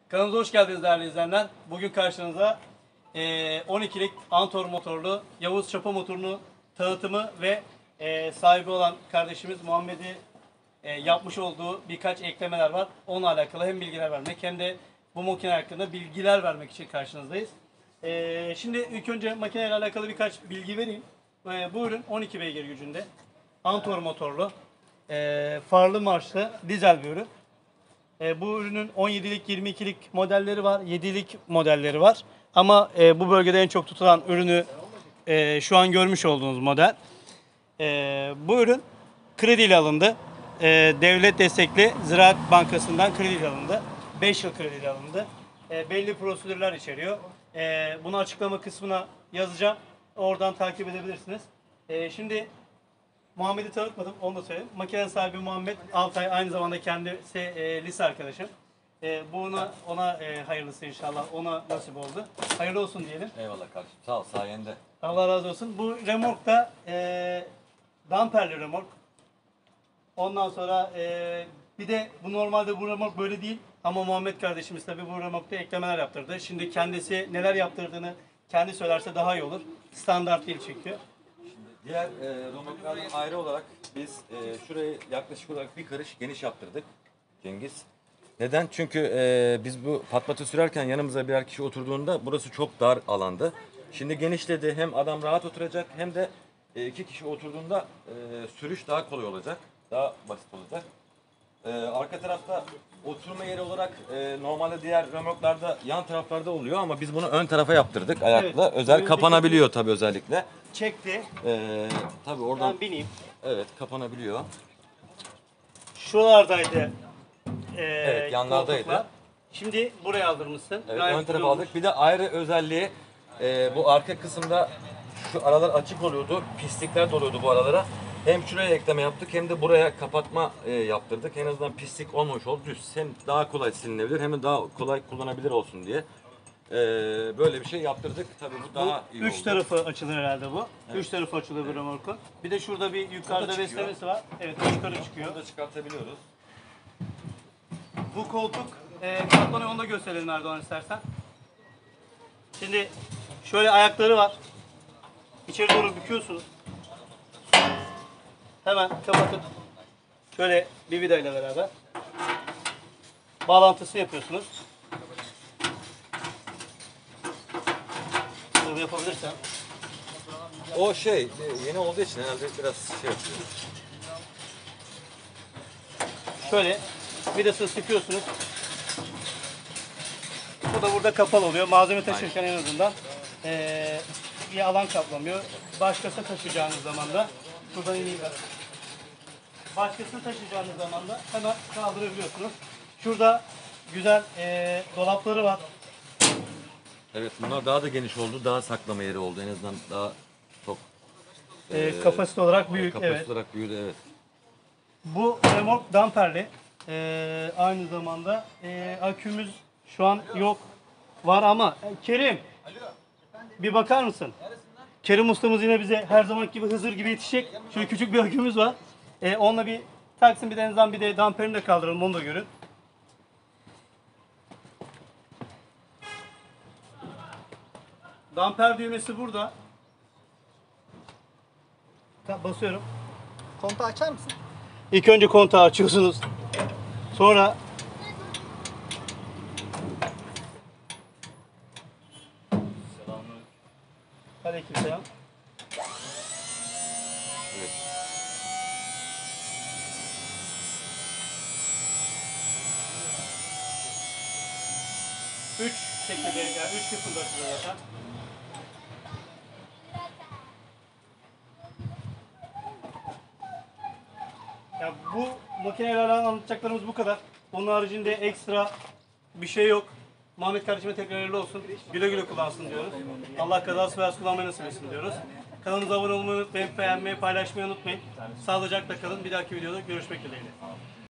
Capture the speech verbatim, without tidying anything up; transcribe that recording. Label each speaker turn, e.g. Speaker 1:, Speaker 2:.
Speaker 1: Kanalımıza hoş geldiniz değerli izleyenler. Bugün karşınıza e, on ikilik Antor motorlu Yavuz Çapa motorunu tanıtımı ve e, sahibi olan kardeşimiz Muhammed'i e, yapmış olduğu birkaç eklemeler var. Onunla alakalı hem bilgiler vermek hem de bu makine hakkında bilgiler vermek için karşınızdayız. E, şimdi ilk önce makineyle alakalı birkaç bilgi vereyim. E, bu ürün on iki beygir gücünde. Antor motorlu, e, farlı marşlı dizel bir ürün. E, bu ürünün on yedilik, yirmi ikilik modelleri var, yedilik modelleri var. Ama e, bu bölgede en çok tutulan ürünü e, şu an görmüş olduğunuz model. E, bu ürün krediyle alındı. E, devlet destekli Ziraat Bankası'ndan krediyle alındı. beş yıl krediyle alındı. E, belli prosedürler içeriyor. E, bunu açıklama kısmına yazacağım. Oradan takip edebilirsiniz. E, şimdi Muhammed'i tanıtmadım, onu da söyleyeyim. Makine sahibi Muhammed Altay, aynı zamanda kendisi e, lise arkadaşım. E, bu ona, ona e, hayırlısı inşallah, ona nasip oldu. Hayırlı olsun diyelim.
Speaker 2: Eyvallah kardeşim, sağ ol, sayende.
Speaker 1: Allah razı olsun. Bu remork da e, damperli remork. Ondan sonra e, bir de bu normalde bu remork böyle değil. Ama Muhammed kardeşimiz tabii bu remorkta eklemeler yaptırdı. Şimdi kendisi neler yaptırdığını kendi söylerse daha iyi olur. Standart değil çünkü.
Speaker 2: Diğer e, remorklardan ayrı olarak biz e, şurayı yaklaşık olarak bir karış geniş yaptırdık Cengiz. Neden? Çünkü e, biz bu patlatı sürerken yanımıza birer kişi oturduğunda burası çok dar alandı. Şimdi genişledi, hem adam rahat oturacak hem de e, iki kişi oturduğunda e, sürüş daha kolay olacak, daha basit olacak. E, arka tarafta oturma yeri olarak e, normalde diğer remorklarda yan taraflarda oluyor ama biz bunu ön tarafa yaptırdık ayakla.
Speaker 1: Evet,
Speaker 2: Özel
Speaker 1: öndeki
Speaker 2: kapanabiliyor tabii özellikle.
Speaker 1: Çekti.
Speaker 2: Ee, tabii oradan
Speaker 1: Ben bineyim.
Speaker 2: evet kapanabiliyor.
Speaker 1: Şuralardaydı. E,
Speaker 2: Evet, yanlardaydı.
Speaker 1: koltuklar. Şimdi buraya aldırmışsın.
Speaker 2: Evet,
Speaker 1: Gayet
Speaker 2: ön tarafa
Speaker 1: güzel olmuş.
Speaker 2: aldık. Bir de ayrı özelliği e, bu arka kısımda şu aralar açık oluyordu. Pislikler doluyordu bu aralara. Hem şuraya ekleme yaptık hem de buraya kapatma e, yaptırdık. En azından pislik olmamış oldu. Düz. Hem daha kolay silinebilir hem de daha kolay kullanabilir olsun diye. E, böyle bir şey yaptırdık. Tabii bu daha
Speaker 1: Bu
Speaker 2: iyi
Speaker 1: üç
Speaker 2: oldu.
Speaker 1: tarafı açılır herhalde bu.
Speaker 2: Evet.
Speaker 1: Üç tarafı açılır bu remorkun. Bir de şurada bir yukarıda
Speaker 2: çıkıyor.
Speaker 1: beslemesi var. Evet, yukarı çıkıyor.
Speaker 2: Bunu da çıkartabiliyoruz.
Speaker 1: Bu koltuk e, katlanıyor, onu da gösterelim Erdoğan istersen. Şimdi şöyle ayakları var. İçeri doğru büküyorsunuz. Hemen kapatıp şöyle bir vidayla beraber bağlantısını yapıyorsunuz. Bunu yapabilirsen.
Speaker 2: O şey yeni olduğu için herhalde biraz şey yapıyor.
Speaker 1: Şöyle vidasını sıkıyorsunuz. Bu da burada kapalı oluyor. Malzeme taşırken en azından ee, bir alan kaplamıyor. Başkası taşıyacağınız zaman da şuradan ineyim ben. Başkasını taşıyacağınız zaman da hemen kaldırabiliyorsunuz. Şurada güzel ee, dolapları var.
Speaker 2: Evet, bunlar daha da geniş oldu, daha saklama yeri oldu. En azından daha çok
Speaker 1: E,
Speaker 2: e,
Speaker 1: kapasite olarak büyük.
Speaker 2: kapasite
Speaker 1: Evet.
Speaker 2: olarak büyüdü, evet.
Speaker 1: Bu remork damperli. E, aynı zamanda e, akümüz şu an yok. Var ama e, Kerim bir bakar mısın? Kerim ustamız yine bize her zaman gibi Hızır gibi yetişecek. Şöyle küçük bir akümüz var. E, onunla bir taksın, bir de en azından bir de damperini de kaldıralım, onu da görün. Damper düğmesi burada. Ta- Basıyorum.
Speaker 3: Kontağı açar mısın?
Speaker 1: İlk önce kontağı açıyorsunuz. Sonra Aleykümselam.
Speaker 2: Evet.
Speaker 1: Üç şekilde, yani üç kısımda açılıyor zaten. Ya bu makineyle alakalı anlatacaklarımız bu kadar. Onun haricinde ekstra bir şey yok. Muhammed kardeşime tekrar hayırlı olsun. Güle güle kullansın diyoruz. Allah kazası belası kullanmayı nasip etsin diyoruz. Kanalımıza abone olmayı unutmayın, beğenmeyi, paylaşmayı unutmayın. Sağlıcakla kalın. Bir dahaki videoda görüşmek dileğiyle.